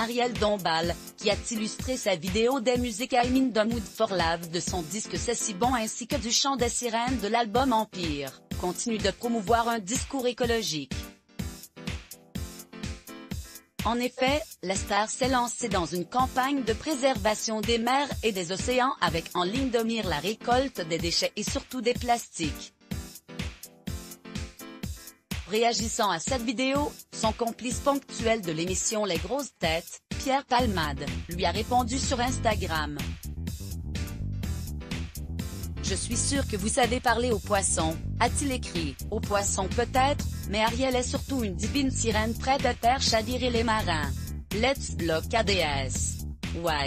Ariel Dombal, qui a illustré sa vidéo des musiques I'm in the mood for love de son disque C'est si bon ainsi que du chant des sirènes de l'album Empire, continue de promouvoir un discours écologique. En effet, la star s'est lancée dans une campagne de préservation des mers et des océans avec en ligne de mire la récolte des déchets et surtout des plastiques. Réagissant à cette vidéo, son complice ponctuel de l'émission Les Grosses Têtes, Pierre Palmade, lui a répondu sur Instagram. « Je suis sûr que vous savez parler aux poissons », a-t-il écrit. « Aux poissons peut-être, mais Ariel est surtout une divine sirène prête à faire chavirer les marins. Let's block ADS. Why ?